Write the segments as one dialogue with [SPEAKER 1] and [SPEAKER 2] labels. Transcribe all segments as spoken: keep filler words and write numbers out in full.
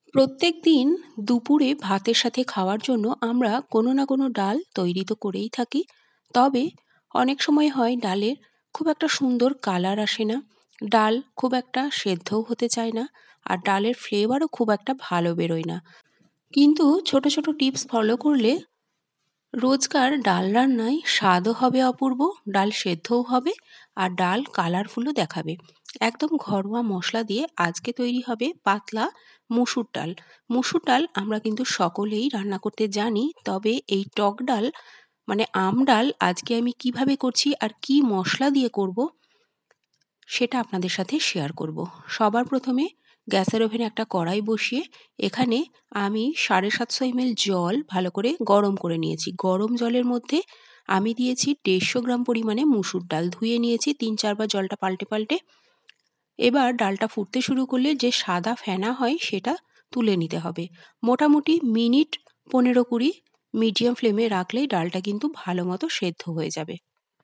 [SPEAKER 1] প্রত্যেক দিন দুপুরে ভাতের সাথে খাওয়ার জন্য আমরা কোনো না কোনো ডাল তৈরি তো করেই থাকি। তবে অনেক সময় হয় ডালের খুব একটা সুন্দর কালার আসে না। ডাল খুব একটা সেদ্ধও হতে চায় না। আর ডালের ফ্লেভারও খুব একটা ভালো বেরোয় না। কিন্তু ছোট ছোট টিপস ফলো করলে রোজকার ডাল রান্নায় স্বাদও হবে অপূর্ব, ডাল সেদ্ধও হবে, আর ডাল কালারফুলও দেখাবে। একদম ঘরোয়া মশলা দিয়ে আজকে তৈরি হবে পাতলা মুসুর ডাল। মুসুর ডাল আমরা কিন্তু সকলেই রান্না করতে জানি, তবে এই টক ডাল মানে আম ডাল আজকে আমি কিভাবে করছি আর কি মশলা দিয়ে করব সেটা আপনাদের সাথে শেয়ার করব। সবার প্রথমে গ্যাসের ওভেনে একটা কড়াই বসিয়ে এখানে আমি সাড়ে সাতশো এমএল জল ভালো করে গরম করে নিয়েছি। গরম জলের মধ্যে আমি দিয়েছি দেড়শো গ্রাম পরিমাণে মুসুর ডাল, ধুয়ে নিয়েছি তিন চারবার জলটা পাল্টে পাল্টে। এবার ডালটা ফুটতে শুরু করলে যে সাদা ফেনা হয় সেটা তুলে নিতে হবে। মোটামুটি মিনিট পনেরো কুড়ি মিডিয়াম ফ্লেমে রাখলেই ডালটা কিন্তু ভালো মতো সেদ্ধ হয়ে যাবে।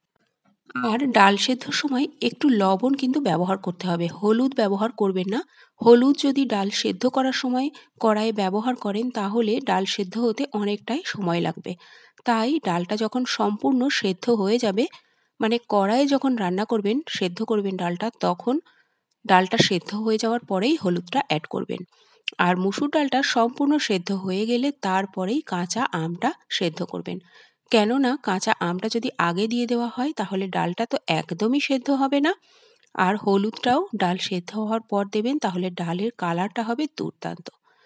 [SPEAKER 1] আর ডাল সেদ্ধর সময় একটু লবণ কিন্তু ব্যবহার করতে হবে, হলুদ ব্যবহার করবেন না। হলুদ যদি ডাল সেদ্ধ করার সময় কড়াইয়ে ব্যবহার করেন তাহলে ডাল সেদ্ধ হতে অনেকটাই সময় লাগবে। তাই ডালটা যখন সম্পূর্ণ সেদ্ধ হয়ে যাবে, মানে কড়াইয়ে যখন রান্না করবেন সেদ্ধ করবেন ডালটা, তখন ডালটা সেদ্ধ হয়ে যাওয়ার পরেই হলুদটা অ্যাড করবেন। আর মুসুর ডালটা সম্পূর্ণ সেদ্ধ হয়ে গেলে তারপরেই কাঁচা আমটা সেদ্ধ করবেন। কেননা কাঁচা আমটা যদি আগে দিয়ে দেওয়া হয় তাহলে ডালটা তো একদমই সেদ্ধ হবে না। আর হলুদটাও ডাল সেদ্ধ হওয়ার পর দেবেন, তাহলে ডালের কালারটা হবে দুর্দান্ত।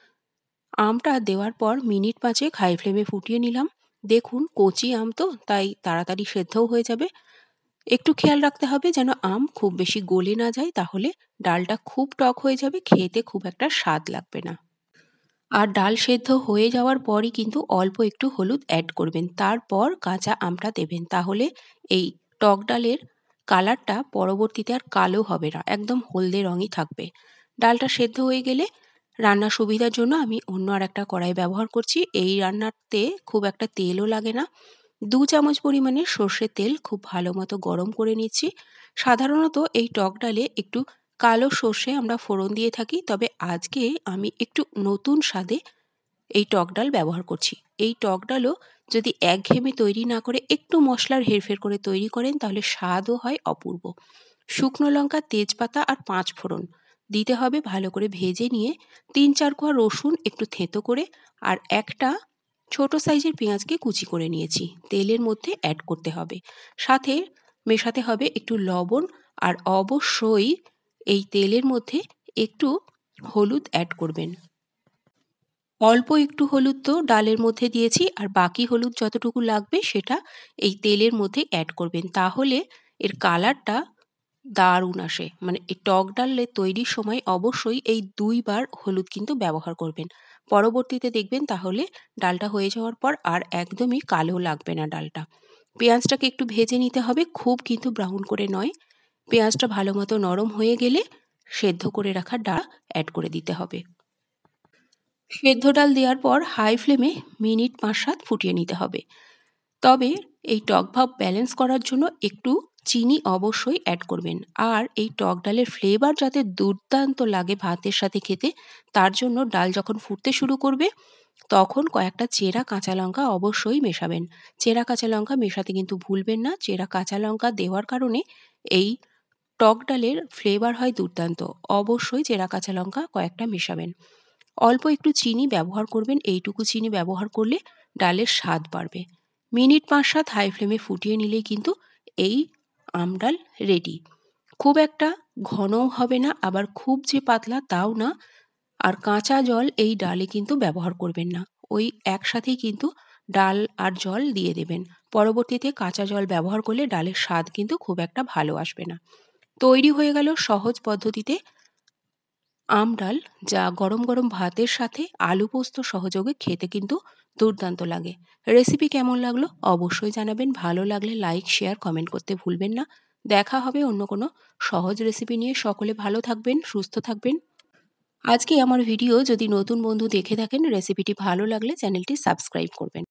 [SPEAKER 1] আমটা দেওয়ার পর মিনিট পাঁচেক হাই ফ্লেমে ফুটিয়ে নিলাম। দেখুন কচি আম তো, তাই তাড়াতাড়ি সেদ্ধও হয়ে যাবে। একটু খেয়াল রাখতে হবে যেন আম খুব বেশি গলে না যায়, তাহলে ডালটা খুব টক হয়ে যাবে, খেতে খুব একটা স্বাদ লাগবে না। আর ডাল সেদ্ধ হয়ে যাওয়ার পরই কিন্তু অল্প একটু হলুদ অ্যাড করবেন, তারপর কাঁচা আমটা দেবেন। তাহলে এই টক ডালের কালারটা পরবর্তীতে আর কালো হবে না, একদম হলদে রঙই থাকবে। ডালটা সেদ্ধ হয়ে গেলে রান্নার সুবিধার জন্য আমি অন্য আর একটা কড়াই ব্যবহার করছি। এই রান্নাতে খুব একটা তেলও লাগে না। দু চামচ পরিমাণে সর্ষের তেল খুব ভালো মতো গরম করে নিচ্ছি। সাধারণত এই টক ডালে একটু কালো সর্ষে আমরা ফোড়ন দিয়ে থাকি, তবে আজকে আমি একটু নতুন স্বাদে এই টক ডাল ব্যবহার করছি। এই টক ডালও যদি একঘেয়েমি তৈরি না করে একটু মশলার হেরফের করে তৈরি করেন তাহলে স্বাদও হয় অপূর্ব। শুকনো লঙ্কা, তেজপাতা আর পাঁচ ফোড়ন দিতে হবে, ভালো করে ভেজে নিয়ে তিন চার কোয়া রসুন একটু থেঁতো করে আর একটা ছোট সাইজের পেঁয়াজকে কুচি করে নিয়েছি, তেলের মধ্যে অ্যাড করতে হবে। সাথে মেশাতে হবে একটু লবণ, আর অবশ্যই এই তেলের মধ্যে একটু হলুদ অ্যাড করবেন। অল্প একটু হলুদ তো ডালের মধ্যে দিয়েছি, আর বাকি হলুদ যতটুকু লাগবে সেটা এই তেলের মধ্যে অ্যাড করবেন। তাহলে এর কালারটা দারুণ আসে। মানে এই টক ডালে তৈরির সময় অবশ্যই এই দুইবার হলুদ কিন্তু ব্যবহার করবেন। পরবর্তীতে দেখবেন তাহলে ডালটা হয়ে যাওয়ার পর আর একদমই কালো লাগবে না ডালটা। পেঁয়াজটাকে একটু ভেজে নিতে হবে, খুব কিন্তু ব্রাউন করে নয়। পেঁয়াজটা ভালো মতো নরম হয়ে গেলে সেদ্ধ করে রাখা ডাল অ্যাড করে দিতে হবে। সেদ্ধ ডাল দেওয়ার পর হাই ফ্লেমে মিনিট পাঁচ সাত ফুটিয়ে নিতে হবে। তবে এই টক ভাব ব্যালেন্স করার জন্য একটু চিনি অবশ্যই অ্যাড করবেন। আর এই টক ডালের ফ্লেভার যাতে দুর্দান্ত লাগে ভাতের সাথে খেতে, তার জন্য ডাল যখন ফুটতে শুরু করবে তখন কয়েকটা চেরা কাঁচা লঙ্কা অবশ্যই মেশাবেন। চেরা কাঁচা লঙ্কা মেশাতে কিন্তু ভুলবেন না। চেরা কাঁচা লঙ্কা দেওয়ার কারণে এই টক ডালের ফ্লেভার হয় দুর্দান্ত। অবশ্যই চেরা কাঁচা লঙ্কা কয়েকটা মেশাবেন। অল্প একটু চিনি ব্যবহার করবেন, এইটুকু চিনি ব্যবহার করলে ডালের স্বাদ বাড়বে। মিনিট পাঁচ সাত হাই ফ্লেমে ফুটিয়ে নিলেই কিন্তু এই আম ডাল রেডি। খুব একটা ঘনও হবে না, আবার খুব যে পাতলা তাও না। আর কাঁচা জল এই ডালে কিন্তু ব্যবহার করবেন না, ওই একসাথেই কিন্তু ডাল আর জল দিয়ে দেবেন। পরবর্তীতে কাঁচা জল ব্যবহার করলে ডালের স্বাদ কিন্তু খুব একটা ভালো আসবে না। তৈরি হয়ে গেল সহজ পদ্ধতিতে আম ডাল, যা গরম গরম ভাতের সাথে আলু পোস্ত সহযোগে খেতে কিন্তু দুর্দান্ত লাগে। রেসিপি কেমন লাগলো অবশ্যই জানাবেন। ভালো লাগলে লাইক, শেয়ার, কমেন্ট করতে ভুলবেন না। দেখা হবে অন্য কোনো সহজ রেসিপি নিয়ে। সকলে ভালো থাকবেন, সুস্থ থাকবেন। আজকে আমার ভিডিও যদি নতুন বন্ধু দেখে থাকেন, রেসিপিটি ভালো লাগলে চ্যানেলটি সাবস্ক্রাইব করবেন।